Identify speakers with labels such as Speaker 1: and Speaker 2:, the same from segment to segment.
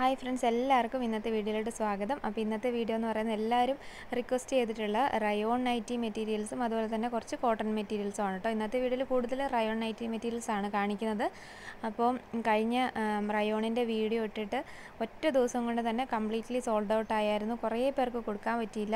Speaker 1: Hi friends, എല്ലാവർക്കും ഇന്നത്തെ വീഡിയോയിലോട്ട് സ്വാഗതം. അപ്പോൾ ഇന്നത്തെ വീഡിയോ എന്ന് പറയുന്നത് എല്ലാവരും റിക്വസ്റ്റ് ചെയ്തിട്ടുള്ള റയോൺ നൈറ്റി മെറ്റീരിയൽസും അതുപോലെ തന്നെ കുറച്ച് കോട്ടൺ മെറ്റീരിയൽസും ആണ് കേട്ടോ. ഇന്നത്തെ വീഡിയോയിൽ കൂടുതൽ റയോൺ നൈറ്റി മെറ്റീരിയൽസ് ആണ് കാണിക്കുന്നത്. അപ്പോൾ കഴിഞ്ഞ റയോണിൻ്റെ വീഡിയോ ഇട്ടിട്ട് ഒറ്റ ദിവസം കൊണ്ട് തന്നെ കംപ്ലീറ്റ്ലി സോൾഡ് ഔട്ട് ആയിരുന്നു. കുറേ പേർക്ക് കൊടുക്കാൻ പറ്റിയില്ല.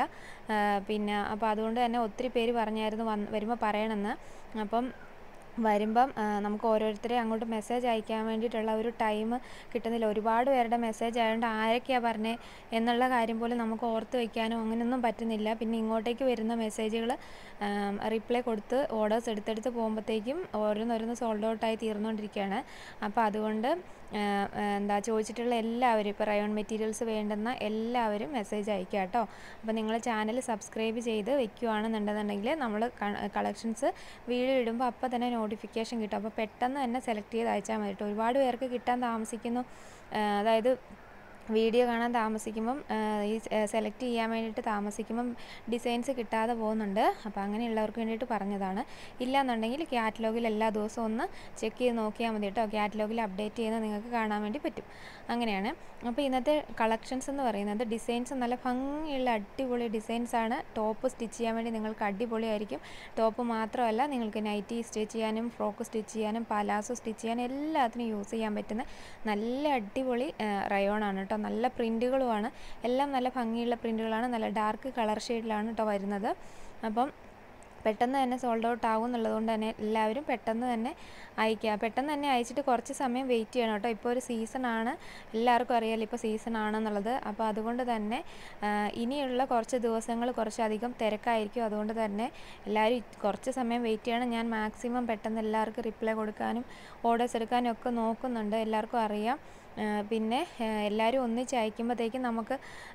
Speaker 1: അപ്പോൾ അതുകൊണ്ട് തന്നെ ഒത്തിരി പേര് പറഞ്ഞായിരുന്നു വരുമ്പോൾ പറയണമെന്ന്. അപ്പം വരുമ്പം നമുക്ക് ഓരോരുത്തരെ അങ്ങോട്ട് മെസ്സേജ് അയക്കാൻ വേണ്ടിയിട്ടുള്ള ഒരു ടൈം കിട്ടുന്നില്ല. ഒരുപാട് പേരുടെ മെസ്സേജ് ആയതുകൊണ്ട് ആരൊക്കെയാണ് പറഞ്ഞത് എന്നുള്ള കാര്യം പോലും നമുക്ക് ഓർത്ത് വയ്ക്കാനോ അങ്ങനെയൊന്നും പറ്റുന്നില്ല. പിന്നെ ഇങ്ങോട്ടേക്ക് വരുന്ന മെസ്സേജുകൾ റിപ്ലൈ കൊടുത്ത് ഓർഡേഴ്സ് എടുത്തെടുത്ത് പോകുമ്പോഴത്തേക്കും ഓരോന്നോരോന്ന് സോൾഡ് ഔട്ടായി തീർന്നുകൊണ്ടിരിക്കുകയാണ്. അപ്പോൾ അതുകൊണ്ട് ചോദിച്ചിട്ടുള്ള എല്ലാവരും ഇപ്പോൾ റയോൺ മെറ്റീരിയൽസ് വേണ്ടുന്ന എല്ലാവരും മെസ്സേജ് അയക്കുക കേട്ടോ. അപ്പോൾ നിങ്ങൾ ചാനൽ സബ്സ്ക്രൈബ് ചെയ്ത് വെക്കുകയാണെന്നുണ്ടെന്നുണ്ടെങ്കിൽ നമ്മൾ കളക്ഷൻസ് വീഡിയോ ഇടുമ്പോൾ അപ്പോൾ തന്നെ നോട്ടിഫിക്കേഷൻ കിട്ടും. അപ്പോൾ പെട്ടെന്ന് തന്നെ സെലക്ട് ചെയ്ത് അയച്ചാൽ മതി കേട്ടോ. ഒരുപാട് പേർക്ക് കിട്ടാൻ താമസിക്കുന്നു. അതായത് വീഡിയോ കാണാൻ താമസിക്കുമ്പം ഈ സെലക്ട് ചെയ്യാൻ വേണ്ടിയിട്ട് താമസിക്കുമ്പം ഡിസൈൻസ് കിട്ടാതെ പോകുന്നുണ്ട്. അപ്പോൾ അങ്ങനെയുള്ളവർക്ക് വേണ്ടിയിട്ട് പറഞ്ഞതാണ്. ഇല്ലയെന്നുണ്ടെങ്കിൽ കാറ്റലോഗിൽ എല്ലാ ദിവസവും ഒന്ന് ചെക്ക് ചെയ്ത് നോക്കിയാൽ മതി കേട്ടോ. കാറ്റലോഗിൽ അപ്ഡേറ്റ് ചെയ്യുന്നത് നിങ്ങൾക്ക് കാണാൻ വേണ്ടി പറ്റും. അങ്ങനെയാണ്. അപ്പോൾ ഇന്നത്തെ കളക്ഷൻസ് എന്ന് പറയുന്നത് ഡിസൈൻസ് നല്ല ഭംഗിയുള്ള അടിപൊളി ഡിസൈൻസാണ്. ടോപ്പ് സ്റ്റിച്ച് ചെയ്യാൻ വേണ്ടി നിങ്ങൾക്ക് അടിപൊളിയായിരിക്കും. ടോപ്പ് മാത്രമല്ല, നിങ്ങൾക്ക് നൈറ്റി സ്റ്റിച്ച് ചെയ്യാനും ഫ്രോക്ക് സ്റ്റിച്ച് ചെയ്യാനും പലാസോ സ്റ്റിച്ച് ചെയ്യാനും എല്ലാത്തിനും യൂസ് ചെയ്യാൻ പറ്റുന്ന നല്ല അടിപൊളി റയോണാണ് കേട്ടോ. നല്ല പ്രിൻറ്റുകളുമാണ്. എല്ലാം നല്ല ഭംഗിയുള്ള പ്രിൻറ്റുകളാണ്. നല്ല ഡാർക്ക് കളർ ഷെയ്ഡിലാണ് കേട്ടോ വരുന്നത്. അപ്പം പെട്ടെന്ന് തന്നെ സോൾഡ് ഔട്ട് ആകും എന്നുള്ളതുകൊണ്ട് തന്നെ എല്ലാവരും പെട്ടെന്ന് തന്നെ അയക്കുക. പെട്ടെന്ന് തന്നെ അയച്ചിട്ട് കുറച്ച് സമയം വെയിറ്റ് ചെയ്യണം കേട്ടോ. ഇപ്പോൾ ഒരു സീസണാണ്, എല്ലാവർക്കും അറിയാമല്ലോ ഇപ്പോൾ സീസൺ ആണെന്നുള്ളത്. അപ്പോൾ അതുകൊണ്ട് തന്നെ ഇനിയുള്ള കുറച്ച് ദിവസങ്ങൾ കുറച്ചധികം തിരക്കായിരിക്കും. അതുകൊണ്ട് തന്നെ എല്ലാവരും കുറച്ച് സമയം വെയിറ്റ് ചെയ്യണം. ഞാൻ മാക്സിമം പെട്ടെന്ന് എല്ലാവർക്കും റിപ്ലൈ കൊടുക്കാനും ഓർഡേഴ്സ് എടുക്കാനും ഒക്കെ നോക്കുന്നുണ്ട്. എല്ലാവർക്കും അറിയാം. പിന്നെ എല്ലാവരും ഒന്നിച്ച് അയക്കുമ്പോഴത്തേക്കും നമുക്ക്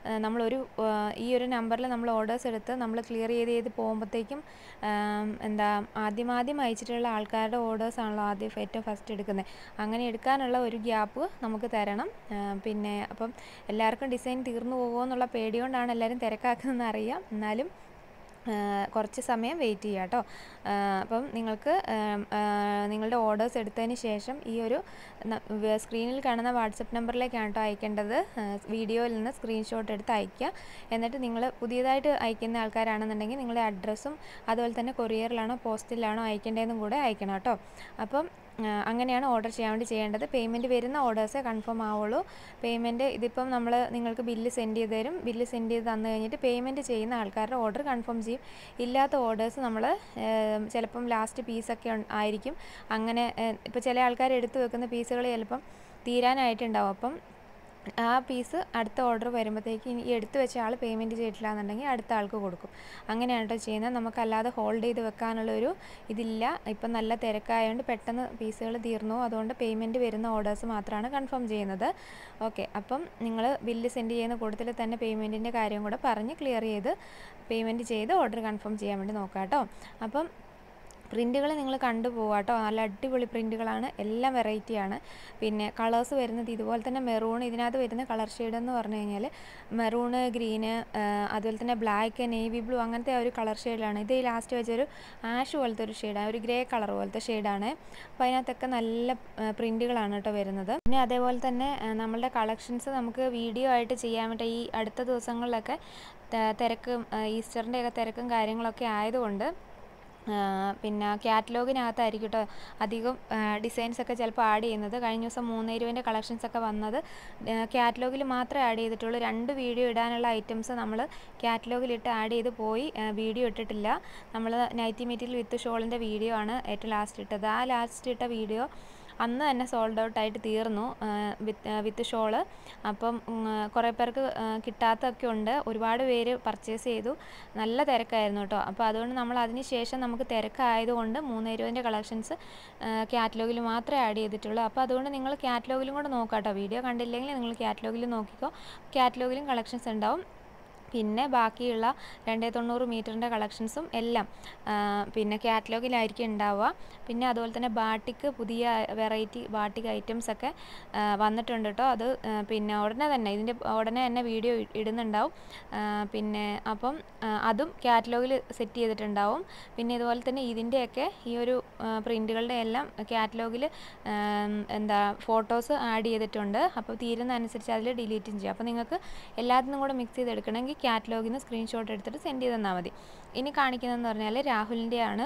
Speaker 1: ഈ ഒരു നമ്പറിൽ നമ്മൾ ഓർഡേഴ്സ് എടുത്ത് നമ്മൾ ക്ലിയർ ചെയ്ത് പോകുമ്പോഴത്തേക്കും ആദ്യം അയച്ചിട്ടുള്ള ആൾക്കാരുടെ ഓർഡേഴ്സാണല്ലോ ഏറ്റവും ഫസ്റ്റ് എടുക്കുന്നത്. അങ്ങനെ എടുക്കാനുള്ള ഒരു ഗ്യാപ്പ് നമുക്ക് തരണം. അപ്പം എല്ലാവർക്കും ഡിസൈൻ തീർന്നു പോകുമോ എന്നുള്ള പേടികൊണ്ടാണ് എല്ലാവരും തിരക്കാക്കുന്നതെന്ന് അറിയാം. എന്നാലും കുറച്ച് സമയം വെയിറ്റ് ചെയ്യുക കേട്ടോ. അപ്പം നിങ്ങൾക്ക് നിങ്ങളുടെ ഓർഡേഴ്സ് എടുത്തതിന് ശേഷം ഈ ഒരു സ്ക്രീനിൽ കാണുന്ന വാട്സപ്പ് നമ്പറിലേക്കാണ് കേട്ടോ അയക്കേണ്ടത്. വീഡിയോയിൽ നിന്ന് സ്ക്രീൻഷോട്ട് എടുത്ത് അയയ്ക്കുക. എന്നിട്ട് നിങ്ങൾ പുതിയതായിട്ട് അയക്കുന്ന ആൾക്കാരാണെന്നുണ്ടെങ്കിൽ നിങ്ങളുടെ അഡ്രസ്സും അതുപോലെ തന്നെ കൊറിയറിലാണോ പോസ്റ്റിലാണോ അയക്കേണ്ടതെന്നും കൂടെ അയക്കണം കേട്ടോ. അപ്പം അങ്ങനെയാണ് ഓർഡർ ചെയ്യാൻ വേണ്ടി ചെയ്യേണ്ടത്. പേയ്മെൻറ്റ് വരുന്ന ഓർഡേഴ്സേ കൺഫേം ആവുള്ളൂ. പേയ്മെൻറ്റ് ഇതിപ്പം നിങ്ങൾക്ക് ബില്ല് സെൻഡ് ചെയ്ത് തരും. ബില്ല് സെൻഡ് ചെയ്ത് തന്നു കഴിഞ്ഞിട്ട് പേയ്മെൻറ്റ് ചെയ്യുന്ന ആൾക്കാരുടെ ഓർഡർ കൺഫേം ചെയ്യും. ഇല്ലാത്ത ഓർഡേഴ്സ് നമ്മൾ ചിലപ്പം ലാസ്റ്റ് പീസൊക്കെ ആയിരിക്കും. അങ്ങനെ ഇപ്പോൾ ചില ആൾക്കാർ എടുത്തു വെക്കുന്ന പീസുകൾ ചിലപ്പം തീരാനായിട്ടുണ്ടാവും. അപ്പം ആ പീസ് അടുത്ത ഓർഡർ വരുമ്പോഴത്തേക്ക് ഈ എടുത്തു വെച്ച ആൾ പേയ്മെൻറ്റ് ചെയ്തിട്ടില്ല എന്നുണ്ടെങ്കിൽ അടുത്ത ആൾക്ക് കൊടുക്കും. അങ്ങനെയാണ് കേട്ടോ ചെയ്യുന്നത്. നമുക്കല്ലാതെ ഹോൾഡ് ചെയ്ത് വെക്കാനുള്ളൊരു ഇതില്ല. ഇപ്പം നല്ല തിരക്കായതുകൊണ്ട് പെട്ടെന്ന് പീസുകൾ തീർന്നു. അതുകൊണ്ട് പേയ്മെൻറ്റ് വരുന്ന ഓർഡേഴ്സ് മാത്രമാണ് കൺഫേം ചെയ്യുന്നത്. ഓക്കെ, അപ്പം നിങ്ങൾ ബില്ല് സെൻഡ് ചെയ്യുന്ന കൂട്ടത്തിൽ തന്നെ പേയ്മെൻറ്റിൻ്റെ കാര്യം കൂടെ പറഞ്ഞ് ക്ലിയർ ചെയ്ത് പേയ്മെൻറ്റ് ചെയ്ത് ഓർഡർ കൺഫേം ചെയ്യാൻ വേണ്ടി നോക്കാം കേട്ടോ. അപ്പം പ്രിൻറ്റുകൾ നിങ്ങൾ കണ്ടുപോകുക കേട്ടോ. നല്ല അടിപൊളി പ്രിൻറ്റുകളാണ്. എല്ലാം വെറൈറ്റിയാണ്. പിന്നെ കളേഴ്സ് വരുന്നത് ഇതുപോലെ തന്നെ മെറൂൺ, ഇതിനകത്ത് വരുന്ന കളർ ഷെയ്ഡ് എന്ന് പറഞ്ഞു കഴിഞ്ഞാൽ മെറൂണ്, ഗ്രീന്, അതുപോലെ തന്നെ ബ്ലാക്ക്, നേവി ബ്ലൂ അങ്ങനത്തെ ഒരു കളർ ഷെയ്ഡിലാണ്. ഇത് ലാസ്റ്റ് വെച്ചൊരു ആഷ് പോലത്തെ ഒരു ഷെയ്ഡാണ്, ഒരു ഗ്രേ കളർ പോലത്തെ ഷെയ്ഡാണ്. അപ്പോൾ അതിനകത്തൊക്കെ നല്ല പ്രിൻറ്റുകളാണ് കേട്ടോ വരുന്നത്. പിന്നെ അതേപോലെ തന്നെ നമ്മളുടെ കളക്ഷൻസ് നമുക്ക് വീഡിയോ ആയിട്ട് ചെയ്യാൻ വേണ്ടി ഈ അടുത്ത ദിവസങ്ങളിലൊക്കെ തിരക്കും ഈസ്റ്ററിൻ്റെയൊക്കെ തിരക്കും കാര്യങ്ങളൊക്കെ ആയതുകൊണ്ട് പിന്നെ കാറ്റലോഗിനകത്തായിരിക്കും കേട്ടോ അധികം ഡിസൈൻസൊക്കെ ചിലപ്പോൾ ആഡ് ചെയ്യുന്നത്. കഴിഞ്ഞ ദിവസം 3 രൂപേൻ്റെ കളക്ഷൻസൊക്കെ വന്നത് കാറ്റലോഗിൽ മാത്രമേ ആഡ് ചെയ്തിട്ടുള്ളൂ. 2 വീഡിയോ ഇടാനുള്ള ഐറ്റംസ് നമ്മൾ കാറ്റലോഗിലിട്ട് ആഡ് ചെയ്ത് പോയി. വീഡിയോ ഇട്ടിട്ടില്ല. നമ്മൾ നൈറ്റി മെറ്റീരിയൽ വിത്ത് ഷോളിൻ്റെ വീഡിയോ ആണ് ഏറ്റവും ലാസ്റ്റ് ഇട്ടത്. ആ ലാസ്റ്റ് ഇട്ട വീഡിയോ അന്ന് തന്നെ സോൾഡ് ഔട്ടായിട്ട് തീർന്നു വിത്ത് ഷോള്. അപ്പം കുറേ പേർക്ക് കിട്ടാത്തതൊക്കെ ഉണ്ട്. ഒരുപാട് പേര് പർച്ചേസ് ചെയ്തു. നല്ല തിരക്കായിരുന്നു കേട്ടോ. അപ്പോൾ അതുകൊണ്ട് നമ്മൾ അതിന് ശേഷം നമുക്ക് തിരക്കായതുകൊണ്ട് 3 രൂപേൻ്റെ കളക്ഷൻസ് കാറ്റലോഗിൽ മാത്രമേ ആഡ് ചെയ്തിട്ടുള്ളൂ. അപ്പോൾ അതുകൊണ്ട് നിങ്ങൾ കാറ്റലോഗിലും കൂടെ നോക്കാം കേട്ടോ. വീഡിയോ കണ്ടില്ലെങ്കിൽ നിങ്ങൾ കാറ്റലോഗിൽ നോക്കിക്കോ. കാറ്റലോഗിലും കളക്ഷൻസ് ഉണ്ടാവും. പിന്നെ ബാക്കിയുള്ള 290 മീറ്ററിൻ്റെ കളക്ഷൻസും എല്ലാം പിന്നെ കാറ്റലോഗിലായിരിക്കും ഉണ്ടാവുക. പിന്നെ അതുപോലെ തന്നെ ബാട്ടിക്ക് പുതിയ വെറൈറ്റി ബാട്ടിക് ഐറ്റംസൊക്കെ വന്നിട്ടുണ്ട് കേട്ടോ. അത് പിന്നെ ഉടനെ തന്നെ വീഡിയോ ഇടുന്നുണ്ടാവും. പിന്നെ അപ്പം അതും കാറ്റലോഗിൽ സെറ്റ് ചെയ്തിട്ടുണ്ടാവും. പിന്നെ ഇതുപോലെ തന്നെ ഇതിൻ്റെയൊക്കെ ഈ ഒരു പ്രിൻറ്റുകളുടെ എല്ലാം കാറ്റലോഗിൽ ഫോട്ടോസ് ആഡ് ചെയ്തിട്ടുണ്ട്. അപ്പോൾ തീരുന്ന അനുസരിച്ച് അതിൽ ഡിലീറ്റും ചെയ്യാം. അപ്പോൾ നിങ്ങൾക്ക് എല്ലാത്തിനും കൂടെ മിക്സ് ചെയ്തെടുക്കണമെങ്കിൽ കാറ്റലോഗിൽ നിന്ന് സ്ക്രീൻഷോട്ട് എടുത്തിട്ട് സെൻഡ് ചെയ്ത് തന്നാൽ മതി. ഇനി കാണിക്കുന്നതെന്ന് പറഞ്ഞാൽ രാഹുലിൻ്റെയാണ്.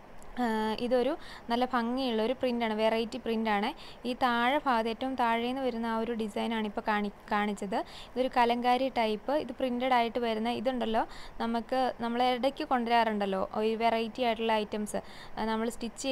Speaker 1: ഇതൊരു നല്ല ഭംഗിയുള്ളൊരു പ്രിൻ്റാണ്, വെറൈറ്റി പ്രിൻ്റാണ്. ഈ താഴെ ഭാഗത്ത് ഏറ്റവും താഴേന്ന് വരുന്ന ആ ഒരു ഡിസൈനാണ് ഇപ്പോൾ കാണിച്ചത്. ഇതൊരു കലങ്കാരി ടൈപ്പ്. ഇത് പ്രിൻ്റഡ് ആയിട്ട് വരുന്ന ഇതുണ്ടല്ലോ, നമ്മൾ ഇടയ്ക്ക് കൊണ്ടുവരാറുണ്ടല്ലോ ഈ വെറൈറ്റി ആയിട്ടുള്ള ഐറ്റംസ്. നമ്മൾ സ്റ്റിച്ച്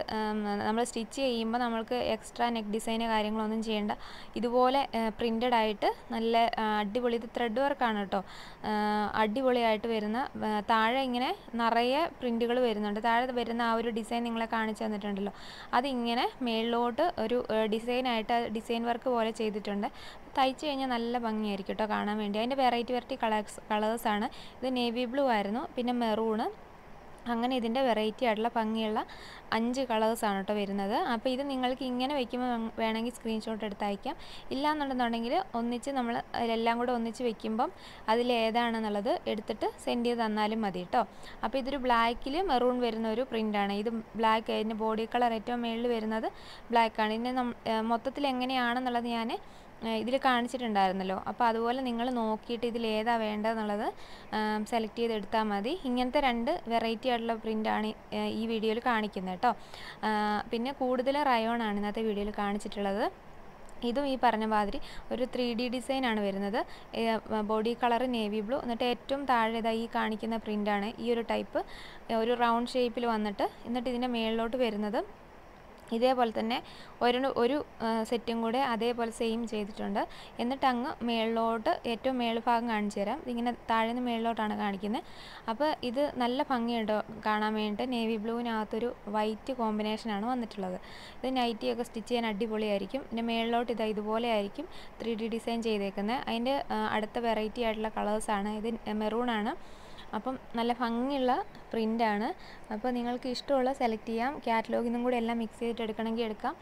Speaker 1: ചെയ്യുമ്പോൾ നമ്മൾക്ക് എക്സ്ട്രാ നെക്ക് ഡിസൈന് കാര്യങ്ങളൊന്നും ചെയ്യേണ്ട. ഇതുപോലെ പ്രിൻ്റഡ് ആയിട്ട് നല്ല അടിപൊളി, ഇത് ത്രെഡ് വർക്കാണ് കേട്ടോ. അടിപൊളിയായിട്ട് വരുന്ന താഴെ ഇങ്ങനെ നിറയെ പ്രിൻറ്റുകൾ വരുന്നുണ്ട്. താഴെ വരുന്ന ആ ഒരു ഡിസൈൻ നിങ്ങളെ കാണിച്ചു തന്നിട്ടുണ്ടല്ലോ, അതിങ്ങനെ മേളിലോട്ട് ഒരു ഡിസൈൻ വർക്ക് പോലെ ചെയ്തിട്ടുണ്ട്. തയ്ച്ച് കഴിഞ്ഞാൽ നല്ല ഭംഗിയായിരിക്കും കേട്ടോ കാണാൻ വേണ്ടി. അതിൻ്റെ വെറൈറ്റി കളേഴ്സാണ്. ഇത് നേവി ബ്ലൂ ആയിരുന്നു, പിന്നെ മെറൂണ്, അങ്ങനെ ഇതിൻ്റെ വെറൈറ്റി ആയിട്ടുള്ള ഭംഗിയുള്ള 5 കളേഴ്സാണ് കേട്ടോ വരുന്നത്. അപ്പോൾ ഇത് നിങ്ങൾക്ക് ഇങ്ങനെ വയ്ക്കുമ്പോൾ വേണമെങ്കിൽ സ്ക്രീൻഷോട്ട് എടുത്ത് അയക്കാം. ഇല്ലയെന്നുണ്ടെന്നുണ്ടെങ്കിൽ നമ്മൾ എല്ലാം കൂടെ ഒന്നിച്ച് വെക്കുമ്പം അതിലേതാണെന്നുള്ളത് എടുത്തിട്ട് സെൻഡ് ചെയ്ത് തന്നാലും മതി കേട്ടോ. അപ്പോൾ ഇതൊരു ബ്ലാക്കിൽ മെറൂൺ വരുന്ന ഒരു പ്രിൻ്റാണ്. ഇത് ബ്ലാക്ക്, അതിൻ്റെ ബോഡി കളർ ഏറ്റവും മേളിൽ വരുന്നത് ബ്ലാക്കാണ്. ഇതിൻ്റെ മൊത്തത്തിൽ എങ്ങനെയാണെന്നുള്ളത് ഞാൻ ഇതിൽ കാണിച്ചിട്ടുണ്ടായിരുന്നല്ലോ. അപ്പോൾ അതുപോലെ നിങ്ങൾ നോക്കിയിട്ട് ഇതിലേതാ വേണ്ടതെന്നുള്ളത് സെലക്ട് ചെയ്തെടുത്താൽ മതി. ഇങ്ങനത്തെ 2 വെറൈറ്റി ആയിട്ടുള്ള പ്രിൻ്റാണ് ഈ വീഡിയോയിൽ കാണിക്കുന്നത് കേട്ടോ. പിന്നെ കൂടുതൽ റയോണാണ് ഇന്നത്തെ വീഡിയോയിൽ കാണിച്ചിട്ടുള്ളത്. ഇതും ഈ പറഞ്ഞ മാതിരി ഒരു 3D ഡിസൈനാണ് വരുന്നത്. ബോഡി കളർ നേവി ബ്ലൂ, എന്നിട്ട് ഏറ്റവും താഴെ ഈ കാണിക്കുന്ന പ്രിൻ്റാണ് ഈ ഒരു ടൈപ്പ്, ഒരു റൗണ്ട് ഷേപ്പിൽ വന്നിട്ട്, എന്നിട്ട് ഇതിൻ്റെ മേളിലോട്ട് വരുന്നത് ഇതേപോലെ തന്നെ ഒരു സെറ്റും കൂടെ അതേപോലെ സെയിം ചെയ്തിട്ടുണ്ട്. എന്നിട്ട് അങ്ങ് മേളിലോട്ട് ഏറ്റവും മേൽഭാഗം കാണിച്ചു തരാം. ഇതിങ്ങനെ താഴെ നിന്ന് മേളിലോട്ടാണ് കാണിക്കുന്നത്. അപ്പോൾ ഇത് നല്ല ഭംഗിയുണ്ടോ കാണാൻ വേണ്ടിയിട്ട്. നേവി ബ്ലൂവിനകത്തൊരു വൈറ്റ് കോമ്പിനേഷനാണ് വന്നിട്ടുള്ളത്. ഇത് നൈറ്റിയൊക്കെ സ്റ്റിച്ച് ചെയ്യാൻ അടിപൊളിയായിരിക്കും. പിന്നെ മേളിലോട്ട് ഇതുപോലെ ആയിരിക്കും 3D ഡിസൈൻ ചെയ്തേക്കുന്നത്. അതിൻ്റെ അടുത്ത വെറൈറ്റി ആയിട്ടുള്ള കളേഴ്സാണ്. ഇത് മെറൂണാണ്. അപ്പം നല്ല ഭംഗിയുള്ള പ്രിൻ്റാണ്. അപ്പോൾ നിങ്ങൾക്ക് ഇഷ്ടമുള്ള സെലക്ട് ചെയ്യാം. കാറ്റലോഗിൽ നിന്നും കൂടി എല്ലാം മിക്സ് ചെയ്തിട്ട് എടുക്കണമെങ്കിൽ എടുക്കാം.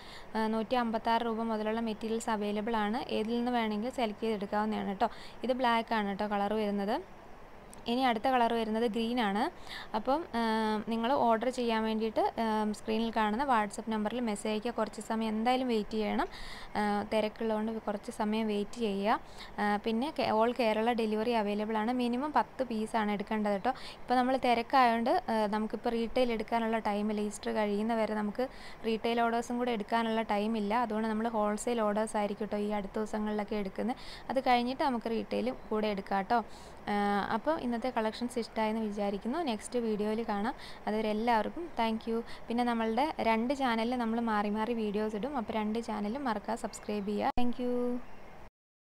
Speaker 1: 156 രൂപ മുതലുള്ള മെറ്റീരിയൽസ് അവൈലബിൾ ആണ്. ഏതിൽ നിന്ന് വേണമെങ്കിലും സെലക്ട് ചെയ്തെടുക്കാവുന്നതാണ് കേട്ടോ. ഇത് ബ്ലാക്ക് ആണ് കേട്ടോ കളർ വരുന്നത്. ഇനി അടുത്ത കളർ വരുന്നത് ഗ്രീനാണ്. അപ്പം നിങ്ങൾ ഓർഡർ ചെയ്യാൻ വേണ്ടിയിട്ട് സ്ക്രീനിൽ കാണുന്ന വാട്സപ്പ് നമ്പറിൽ മെസ്സേജ് അയക്കുക. കുറച്ച് സമയം എന്തായാലും വെയിറ്റ് ചെയ്യണം, തിരക്കുള്ളതുകൊണ്ട് കുറച്ച് സമയം വെയിറ്റ് ചെയ്യുക. പിന്നെ ഓൾ കേരള ഡെലിവറി അവൈലബിൾ ആണ്. മിനിമം 10 പീസാണ് എടുക്കേണ്ടത് കേട്ടോ. ഇപ്പോൾ നമ്മൾ തിരക്കായതുകൊണ്ട് നമുക്കിപ്പോൾ റീറ്റെയിൽ എടുക്കാനുള്ള ടൈമില്ല. ഈസ്റ്റർ കഴിയുന്നവരെ നമുക്ക് റീറ്റെയിൽ ഓർഡേഴ്സും കൂടെ എടുക്കാനുള്ള ടൈമില്ല. അതുകൊണ്ട് നമ്മൾ ഹോൾസെയിൽ ഓർഡേഴ്സ് ആയിരിക്കും കേട്ടോ ഈ അടുത്ത ദിവസങ്ങളിലൊക്കെ എടുക്കുന്നത്. അത് കഴിഞ്ഞിട്ട് നമുക്ക് റീറ്റെയിലും കൂടെ എടുക്കാം കേട്ടോ. അപ്പോൾ ഇന്നത്തെ കളക്ഷൻസ് ഇഷ്ടമായെന്ന് വിചാരിക്കുന്നു. നെക്സ്റ്റ് വീഡിയോയിൽ കാണാം. അതുവരെ എല്ലാവർക്കും താങ്ക് യു. പിന്നെ നമ്മളുടെ 2 ചാനലിൽ നമ്മൾ മാറി മാറി വീഡിയോസ് ഇടും. അപ്പോൾ 2 ചാനലും മറക്കാതെ സബ്സ്ക്രൈബ് ചെയ്യുക. Thank U.